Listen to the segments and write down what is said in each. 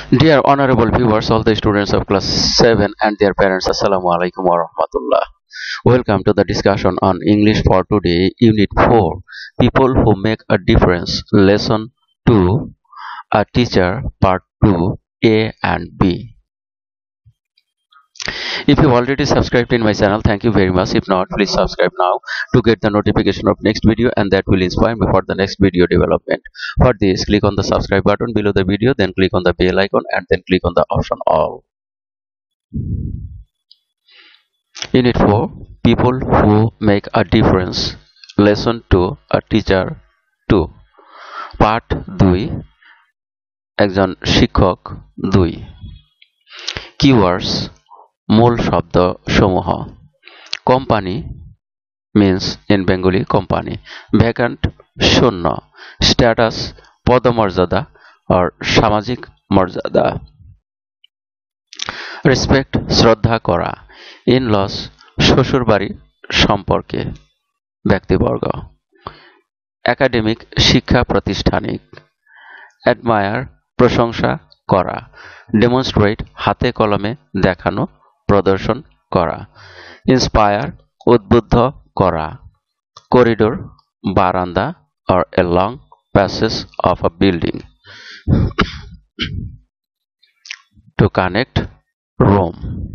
Dear honorable viewers, all the students of class 7 and their parents, Assalamu alaikum wa rahmatullah. Welcome to the discussion on English for today, Unit 4, People Who Make a Difference, Lesson 2, A Teacher, Part 2, A and B. If you already subscribed in my channel, thank you very much. If not, please subscribe now to get the notification of next video, and that will inspire me for the next video development. For this, click on the subscribe button below the video, then click on the bell icon and then click on the option all. Unit 4, People Who Make a Difference, Lesson 2, A Teacher 2, Part 2, একজন শিক্ষক 2. Keywords, মূল শব্দ সমূহ. Company means in Bengali company. Vacant, শূন্য. Status, পদমর্যাদা or সামাজিক মর্যাদা. Respect, শ্রদ্ধা করা. In-laws, শ্বশুরবাড়ি সম্পর্কে ব্যক্তিবর্গ. Academic, শিক্ষা প্রাতিষ্ঠানিক. Admire, প্রশংসা করা. Demonstrate, হাতে কলমে দেখানো, প্রদর্শন করা. Inspire, উদ্বুদ্ধ করা. Corridor, বারান্দা or a long passage of a building. To connect, room.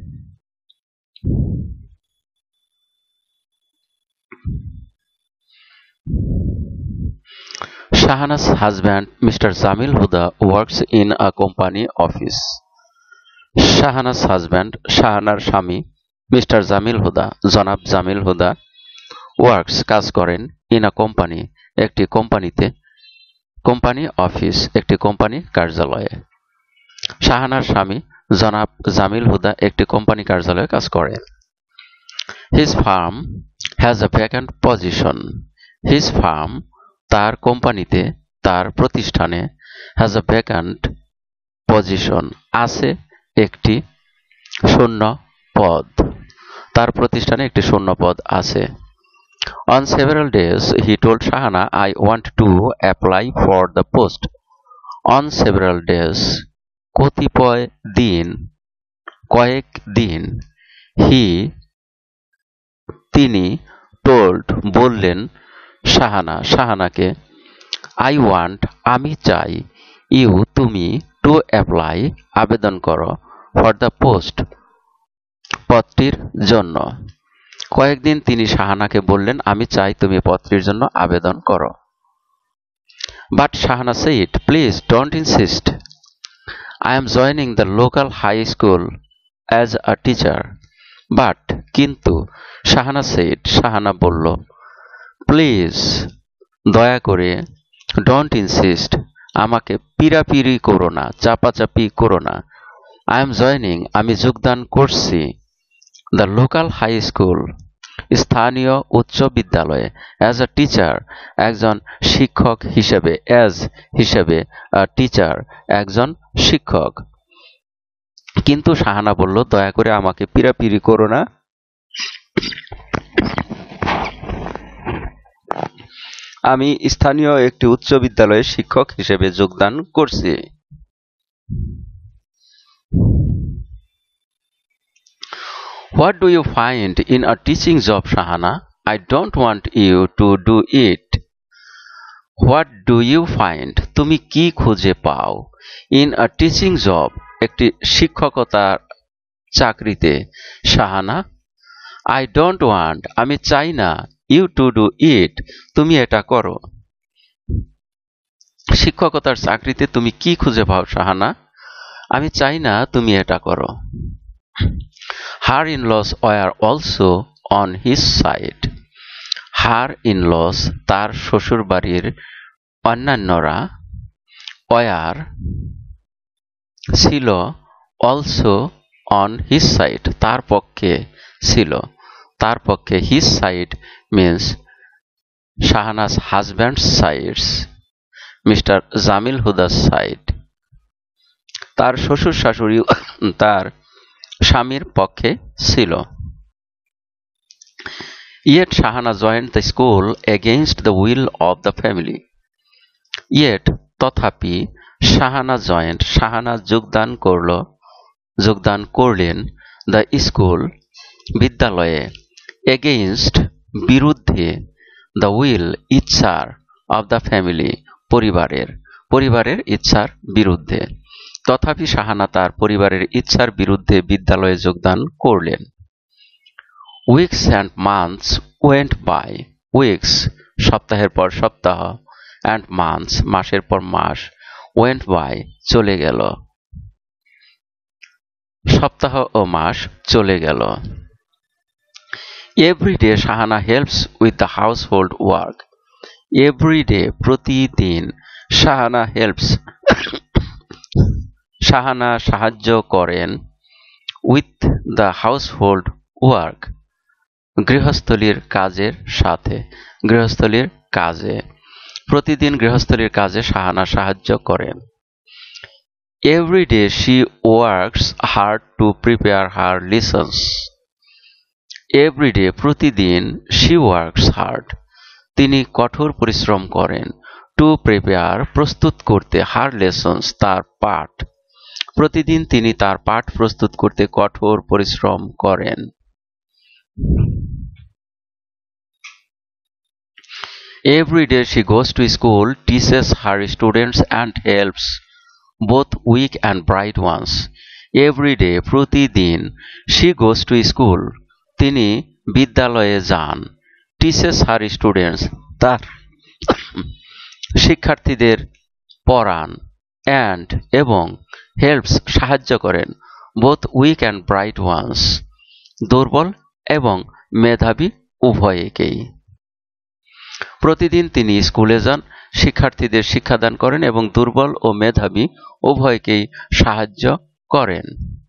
Shahana's husband, Mr. Jamil Huda, works in a company office. Shahana's husband, শাহানার স্বামী, Mr. Jamil Huda, জনাব জামিল হুদা, works, কাজ করেন, in a company, একটি কোম্পানিতে, company office, একটি company কার্যালয়ে। শাহানার স্বামী জনাব জামিল হুদা একটি কোম্পানি কার্যালয়ে কাজ করেন। His firm has a vacant position. His firm, তার কোম্পানিতে, তার প্রতিষ্ঠানে, has a vacant position, আছে একটি শূন্য পদ, তার প্রতিষ্ঠানে একটি শূন্য পদ আছে। On several days, he told Shahana, I want to apply for the post. On several days, কতিপয় দিন, কয়েক দিন, তিনি, told, বললেন, শাহানাকে, I want, আমি চাই, you, তুমি, to apply, আবেদন করো, for the post, পদটির জন্য। কয়েকদিন তিনি শাহানাকে বললেন, আমি চাই তুমি পদটির জন্য আবেদন করো। But Shahana said, please don't insist. I am joining the local high school as a teacher. But, কিন্তু, Shahana said, শাহানা বলল, প্লিজ, দয়া করে, don't insist, আমাকে পীড়াপিড়ি করো না, চাপাচাপি করো না। I am joining, আমি যোগদান করছি, the local high school, স্থানীয় উচ্চ বিদ্যালয়ে, as a teacher, একজন শিক্ষক হিসেবে, as হিসেবে, a teacher, একজন শিক্ষক। কিন্তু শাহানা বলল, দয়া করে আমাকে পীড়াপিড়ি করো না, আমি স্থানীয় একটি উচ্চ বিদ্যালয়ে শিক্ষক হিসেবে যোগদান করছি। What do you find in a teaching job, Shahana? I don't want you to do it. What do you find? তুমি কি খুঁজে পাও? In a teaching job, একটি শিক্ষকতার চাকরিতে, শাহানা, I don't want, আমি চাই না, you to do it, তুমি এটা করো। শিক্ষকতার চাকরিতে তুমি কি খুঁজে পাও, শাহানা? আমি চাই না তুমি এটা করো। Her in-laws were also on his side. Her in-laws, তার শ্বশুরবাড়ির অন্যান্যরা, were, ছিল, also on his side, তার পক্ষে ছিল, তার পক্ষে, his side means Shahana's husband's sides, Mr. Jamil Huda's side, তার শ্বশুর শাশুড়ি তার স্বামীর পক্ষে ছিল। Yet Shahana joined the school against the will of the family. Yet, তথাপি, শাহানা জয়েন্ট, শাহানা যোগদান করলেন দ্য স্কুল, বিদ্যালয়ে, এগেইনস্ট, বিরুদ্ধে, দ্য উইল, ইচ্ছার, অব দ্য ফ্যামিলি, পরিবারের ইচ্ছার বিরুদ্ধে। তথাপি শাহানা তার পরিবারের ইচ্ছার বিরুদ্ধে বিদ্যালয়ে যোগদান করলেন। Weeks and months went by, weeks সপ্তাহের পর সপ্তাহ, অ্যান্ড মান্থস মাসের পর মাস, ওয়েন্ট বাই চলে গেল, সপ্তাহ ও মাস চলে গেল। Everyday Shahana helps with the household work, everyday প্রতিদিন, শাহানা হেল্পস শাহানা সাহায্য করেন, with the household work গৃহস্থলীর কাজের সাথে, গৃহস্থলীর কাজে, প্রতিদিন গৃহস্থলীর কাজে শাহানা সাহায্য করেন। Every day she works hard to prepare her lessons, every day প্রতিদিন, শি ওয়ার্কস হার্ড তিনি কঠোর পরিশ্রম করেন, টু প্রিপেয়ার প্রস্তুত করতে, হার লেসন্স তার পাঠ, প্রতিদিন তিনি তার পাঠ প্রস্তুত করতে কঠোর পরিশ্রম করেন। Every day she goes to school, teaches her students and helps both weak and bright ones. Every day প্রতিদিন, she goes to school তিনি বিদ্যালয়ে যান, teaches her students তার শিক্ষার্থীদের পড়ান, and এবং helps সাহায্য করেন, both weak and bright ones দুর্বল এবং মেধাবী উভয়কেই। প্রতিদিন তিনি স্কুলে যান, শিক্ষার্থীদের শিক্ষাদান করেন এবং দুর্বল ও মেধাবী উভয়কেই সাহায্য করেন।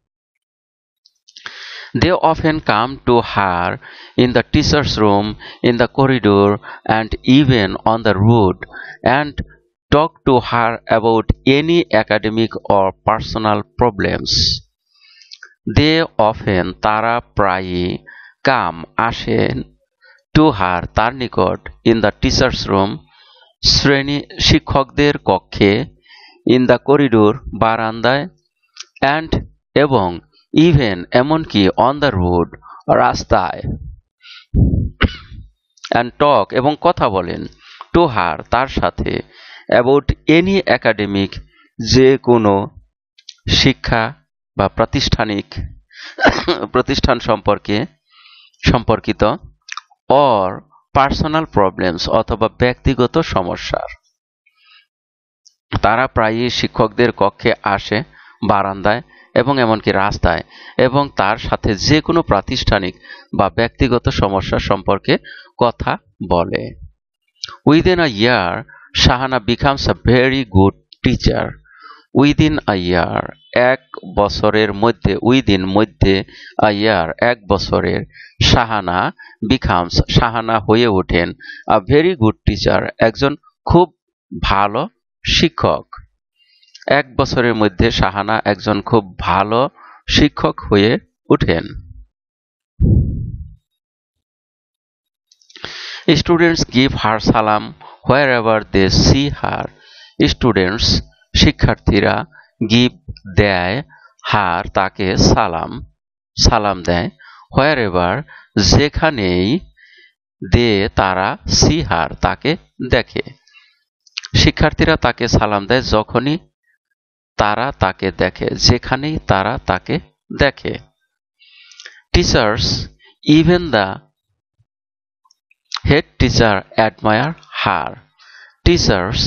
They often come to her in the teacher's room, in the corridor, and even on the road, and talk to her about any academic or personal problems. They often তারা প্রায়ই come আসেন টু হার তার নিকট, in the teachers room শ্রেণী শিক্ষকদের কক্ষে, in the corridor বারান্দায়, and এবং ইভেন এমনকি, অন দ্য রোড রাস্তায়, অ্যান্ড টক এবং কথা বলেন, টু হার তার সাথে, অ্যাবাউট এনি একাডেমিক যে কোনো শিক্ষা বা প্রতিষ্ঠান সম্পর্কিত, অর পার্সোনাল প্রবলেমস অথবা ব্যক্তিগত সমস্যার। তারা প্রায়ই শিক্ষকদের কক্ষে আসে, বারান্দায় এবং এমনকি রাস্তায়, এবং তার সাথে যে কোনো প্রাতিষ্ঠানিক বা ব্যক্তিগত সমস্যা সম্পর্কে কথা বলে। Within a year Shahana becomes a very good teacher, within a year এক বছরের মধ্যে, উইদিন মধ্যে, আ ইয়ার এক বছরের, শাহানা বিকামস শাহানা হয়ে ওঠেন, আ ভেরি গুড টিচার একজন খুব ভালো শিক্ষক। এক বছরের মধ্যে শাহানা একজন খুব ভালো শিক্ষক হয়ে ওঠেন। স্টুডেন্টস গিভ হার সালাম wherever they see her, students শিক্ষার্থীরা, গিভ দেয়, হার তাকে, সালাম দেয়, হোয়ার এভার যেখানেই, দে তারা, সি হার তাকে দেখে, শিক্ষার্থীরা তাকে সালাম দেয় যখনই তারা তাকে দেখে, যেখানেই তারা তাকে দেখে। Teachers, even the head teacher admire her, teachers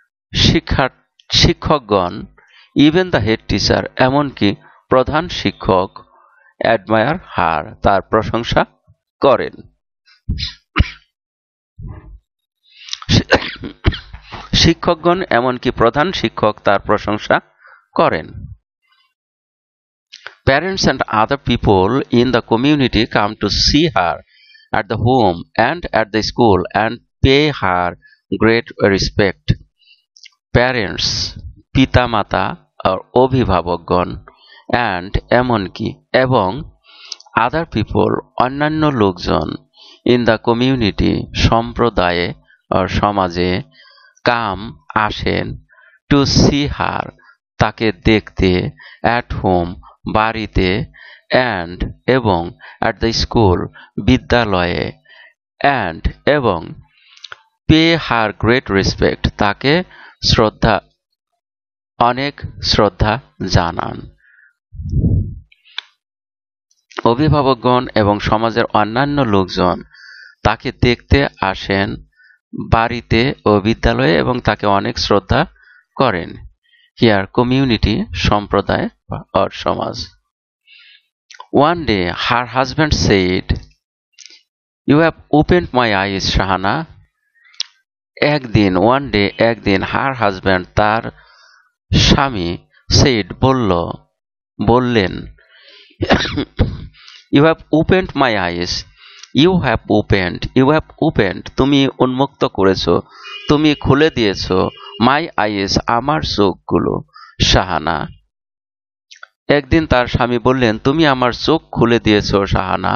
শিক্ষকগণ, ইভেন দ্য হেড টিচার এমনকি প্রধান শিক্ষক, অ্যাডমায়ার হার তার প্রশংসা করেন। শিক্ষকগণ এমনকি প্রধান শিক্ষক তার প্রশংসা করেন। Parents and other people in the community come to see her at the home and at the school and pay her great respect. Parents পিতামাতা আর অভিভাবকগণ, and এমনকি এবং, other people অন্যান্য লোকজন, in the community সম্প্রদায়ে আর সমাজে, কাম আসেন, to see her তাকে দেখতে, at home বাড়িতে, and এবং at the school বিদ্যালয়ে, and এবং pay her great respect তাকে অনেক শ্রদ্ধা জানান। অভিভাবকগণ এবং সমাজের অন্যান্য লোকজন তাকে দেখতে আসেন বাড়িতে ও বিদ্যালয়ে এবং তাকে অনেক শ্রদ্ধা করেন। হিয়ার কমিউনিটি সম্প্রদায় or সমাজ। One day her husband said, "You have opened my eyes, Shahana." একদিন her husband তার স্বামী said বললেন, "You have opened my eyes." You have opened তুমি উন্মুক্ত করেছো, তুমি খুলে দিয়েছো, my eyes আমার চোখগুলো, শাহানা। একদিন তার স্বামী বললেন, তুমি আমার চোখ খুলে দিয়েছো Shahana.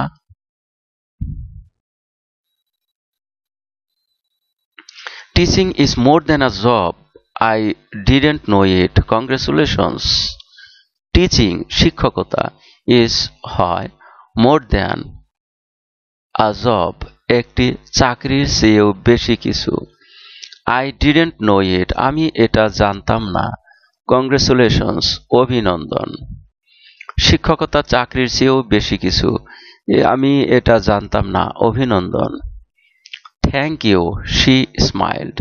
Teaching is more than a job. I didn't know it. Congratulations. Teaching শিক্ষকতা is হয় more than a job একটি চাকরির চেয়েও বেশি কিছু। I didn't know it আমি এটা জানতাম না। Congratulations অভিনন্দন। শিক্ষকতা চাকরির চেয়েও বেশি কিছু, আমি এটা জানতাম না, অভিনন্দন। Thank you, she smiled.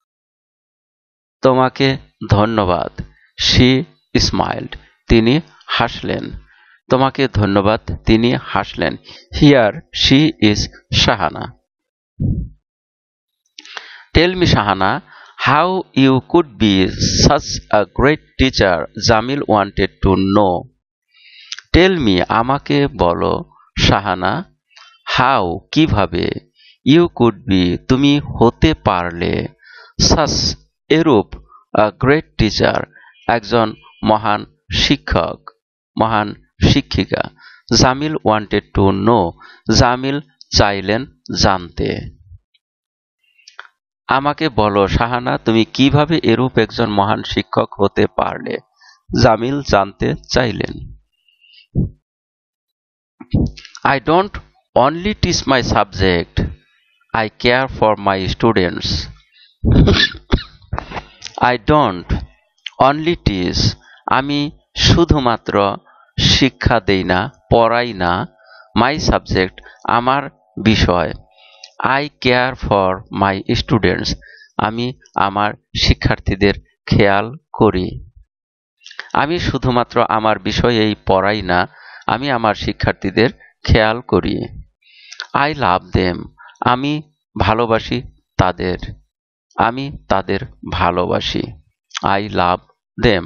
তোমাকে ধন্যবাদ, she smiled. তিনি হাসলেন। তোমাকে ধন্যবাদ, তিনি হাসলেন। Here she is Shahana. Tell me, Shahana, how you could be such a great teacher? Jamil wanted to know. Tell me, আমাকে বলো, শাহানা, how কিভাবে, you could be তুমি হতে পারলে, such এরূপ, a great teacher একজন মহান শিক্ষক, মহান শিক্ষিকা। Jamil wanted to know Jamil চাইলেন জানতে। আমাকে বলো শাহানা, তুমি কিভাবে এরূপ একজন মহান শিক্ষক হতে পারলে, জামিল জানতে চাইলেন। I don't only teach my subject, I care for my students. I don't only teach আমি শুধুমাত্র শিক্ষা দেই না, পড়াই না, my subject আমার বিষয়, I care for my students আমি আমার শিক্ষার্থীদের খেয়াল করি। আমি শুধুমাত্র আমার বিষয়েই পড়াই না, আমি আমার শিক্ষার্থীদের খেয়াল করি। I love them আমি ভালোবাসি তাদের, আমি তাদের ভালোবাসি। I love them.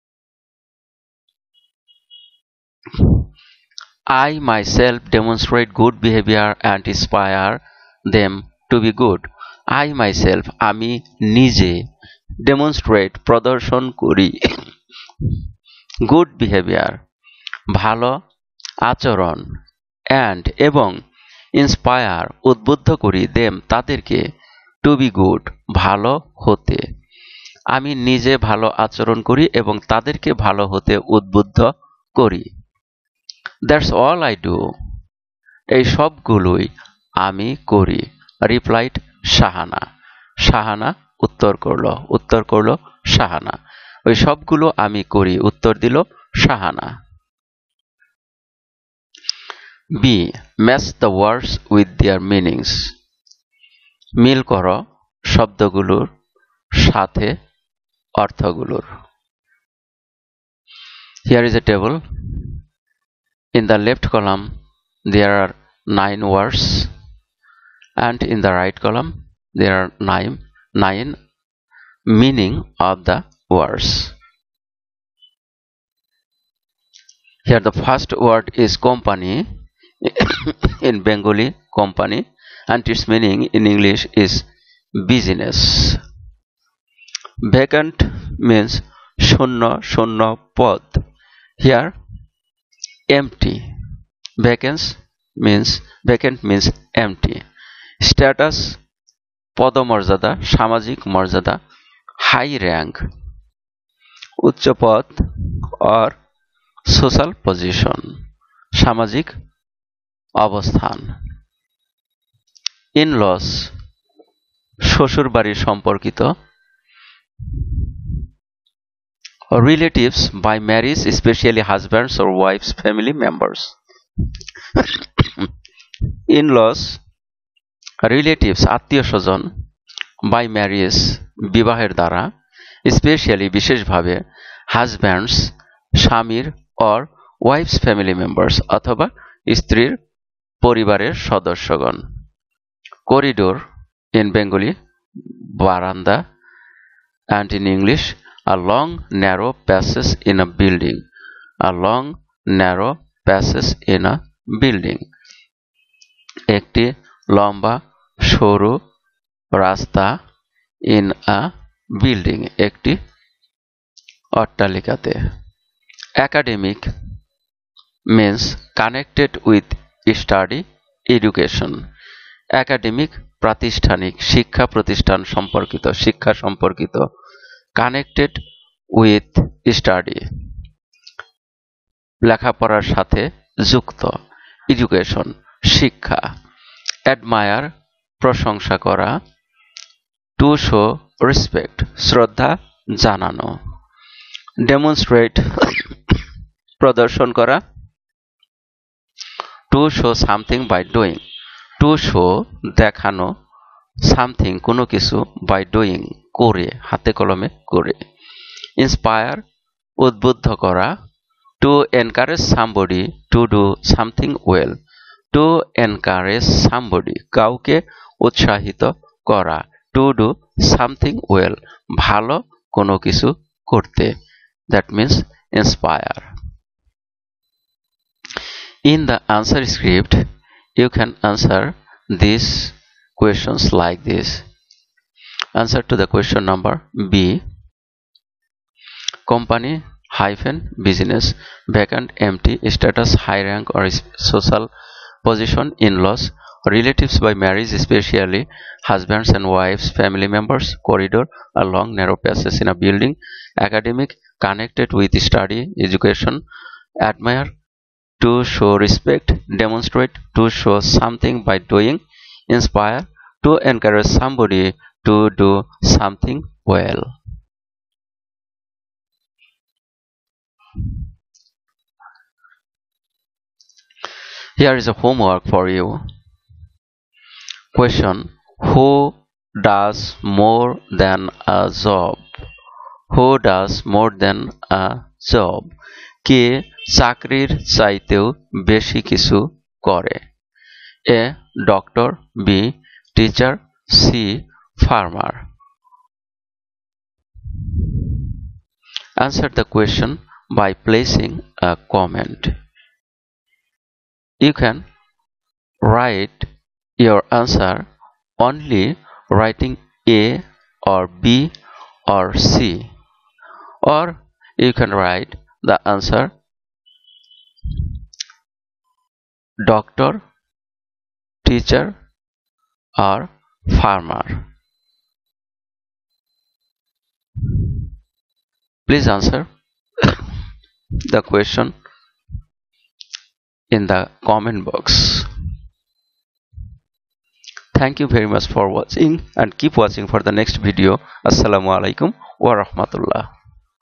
I myself demonstrate good behavior and inspire them to be good. I myself আমি নিজে demonstrate প্রদর্শন করি good behavior ভালো আচরণ and এবং inspire উদ্বুদ্ধ করি them তাদেরকে to be good ভালো হতে। আমি নিজে ভালো আচরণ করি এবং তাদেরকে ভালো হতে উদ্বুদ্ধ করি। That's all I do. এই সবগুলোই আমি করি। Replied শাহানা। শাহানা উত্তর করলো শাহানা। ওই সবগুলো আমি করি, উত্তর দিল Shahana. B. Match the words with their meanings. মিল করো শব্দগুলোর সাথে অর্থগুলোর। Here is a table. In the left column there are 9 words and in the right column there are 9 meaning of the words. Here the first word is company in Bengali company and its meaning in English is business. Vacant means শূন্য পদ। Here empty. Vacant means empty. Status পদমর্যাদা, সামাজিক মর্যাদা, high rank. উচ্চ পদ or social position, সামাজিক অবস্থান। in-laws, শ্বশুর বাড়ির সম্পর্কিত। relatives by marriage, especially husbands or wives, family members. in-laws, relatives, আত্মীয় স্বজন। by marriage, বিবাহের দ্বারা। especially, বিশেষভাবে। husbands, স্বামীর or wives family members, অথবা স্ত্রীর পরিবারের সদস্যগণ। corridor, in Bengali, বারান্দা, and in English, a long narrow passage in a building. a long narrow passage in a building, একটি লম্বা সরু রাস্তা in a building, একটি অট্টালিকাতে। academic means connected with study, education. academic, প্রাতিষ্ঠানিক, শিক্ষা প্রতিষ্ঠান সম্পর্কিত, শিক্ষা সম্পর্কিত। connected with study, লেখাপড়ার সাথে যুক্ত। education, শিক্ষা। admire, প্রশংসা করা। to show respect, শ্রদ্ধা জানানো। demonstrate, প্রদর্শন করা। to show something by doing, to show, দেখানো, something, কোনো কিছু, by doing, করে, হাতে কলমে করে। inspire, উদ্বুদ্ধ করা। to encourage somebody to do something well, to encourage somebody, কাউকে উৎসাহিত করা। to do something well, ভালো কোনো কিছু করতে, that means inspire. In the answer script, you can answer these questions like this. Answer to the question number B. Company hyphen business, vacant, empty, status, high rank or social position, in-laws, relatives by marriage, especially husbands and wives, family members, corridor, a long narrow passage in a building, academic, connected with study, education, admire, to show respect, demonstrate, to show something by doing, inspire, to encourage somebody to do something well. Here is a homework for you. Question: who does more than a job? Who does more than a job? কে চাকরির চাইতেও বেশি কিছু করে? A. Doctor, B. Teacher, C. Farmer. Answer the question by placing a comment. You can write your answer only writing A or B or C, or you can write the answer doctor, teacher or farmer. Please answer the question in the comment box. Thank you very much for watching and keep watching for the next video. Assalamu alaikum wa rahmatullah.